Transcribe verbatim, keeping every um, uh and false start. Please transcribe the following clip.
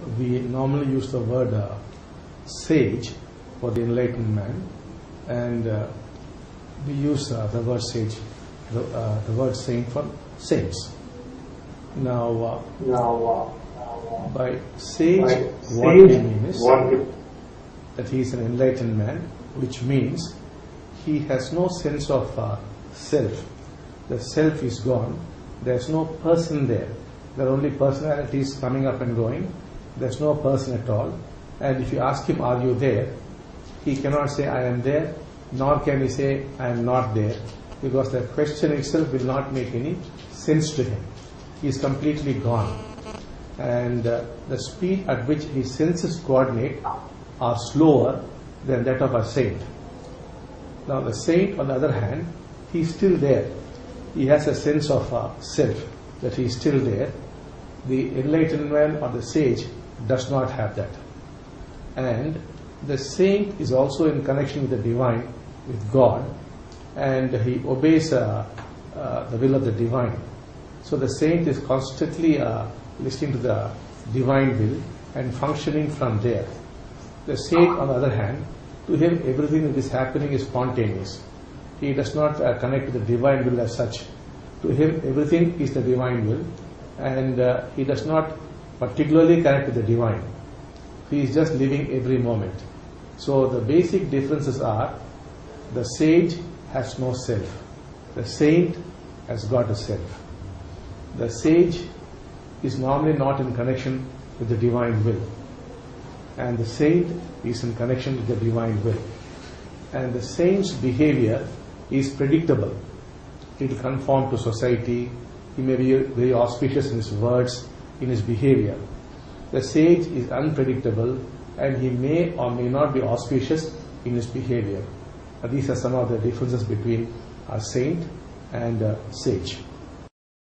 we normally use the word uh, sage for the enlightened man, and uh, we use uh, the word sage, the, uh, the word saint for saints. Now, uh, now uh, by sage, by what sage, we mean is what we- that he is an enlightened man, which means he has no sense of uh, self. The self is gone. There's no person there. There are only personalities coming up and going. There's no person at all. And if you ask him, are you there? He cannot say, I am there, nor can he say, I am not there, because the question itself will not make any sense to him. He is completely gone. And uh, the speed at which his senses coordinate are slower than that of a saint. Now the saint, on the other hand, he is still there. He has a sense of uh, self, that he is still there. The enlightened man or the sage does not have that. And the saint is also in connection with the divine, with God, and he obeys uh, uh, the will of the divine. So the saint is constantly uh, listening to the divine will and functioning from there. The sage, on the other hand, to him everything that is happening is spontaneous. He does not uh, connect to the divine will as such. To him everything is the divine will, and uh, he does not particularly connect to the divine. He is just living every moment. So the basic differences are, the sage has no self. The saint has got a self. The sage is normally not in connection with the divine will, and the saint is in connection with the divine will. And the saint's behavior is predictable. It will conform to society. He may be very auspicious in his words, in his behavior. The sage is unpredictable, and he may or may not be auspicious in his behavior. Uh, these are some of the differences between a saint and a sage.